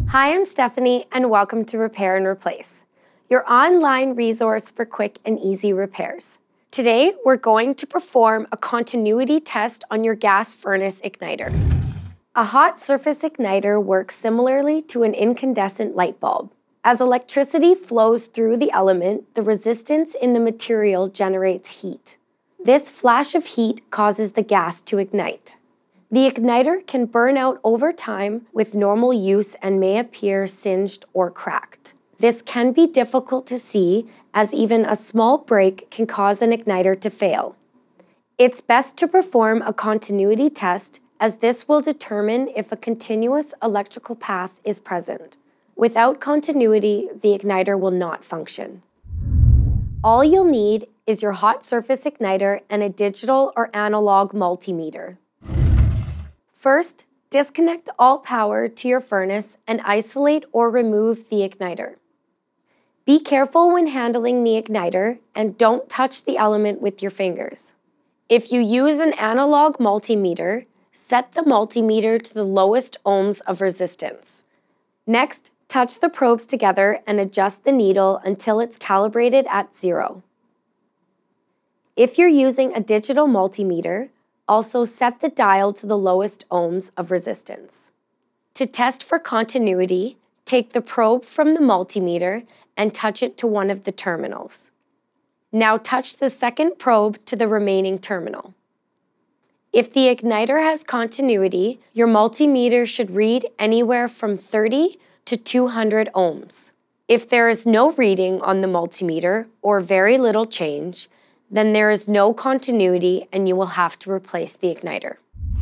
Hi, I'm Stephany, and welcome to Repair and Replace, your online resource for quick and easy repairs. Today, we're going to perform a continuity test on your gas furnace igniter. A hot surface igniter works similarly to an incandescent light bulb. As electricity flows through the element, the resistance in the material generates heat. This flash of heat causes the gas to ignite. The igniter can burn out over time with normal use and may appear singed or cracked. This can be difficult to see, as even a small break can cause an igniter to fail. It's best to perform a continuity test, as this will determine if a continuous electrical path is present. Without continuity, the igniter will not function. All you'll need is your hot surface igniter and a digital or analog multimeter. First, disconnect all power to your furnace and isolate or remove the igniter. Be careful when handling the igniter and don't touch the element with your fingers. If you use an analog multimeter, set the multimeter to the lowest ohms of resistance. Next, touch the probes together and adjust the needle until it's calibrated at 0. If you're using a digital multimeter, also set the dial to the lowest ohms of resistance. To test for continuity, take the probe from the multimeter and touch it to one of the terminals. Now touch the second probe to the remaining terminal. If the igniter has continuity, your multimeter should read anywhere from 30 to 200 ohms. If there is no reading on the multimeter or very little change, then there is no continuity and you will have to replace the igniter.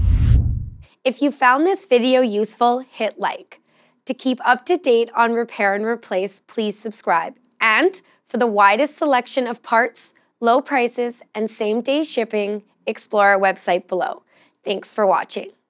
If you found this video useful, hit like. To keep up to date on Repair and Replace, please subscribe. And for the widest selection of parts, low prices, and same-day shipping, explore our website below. Thanks for watching.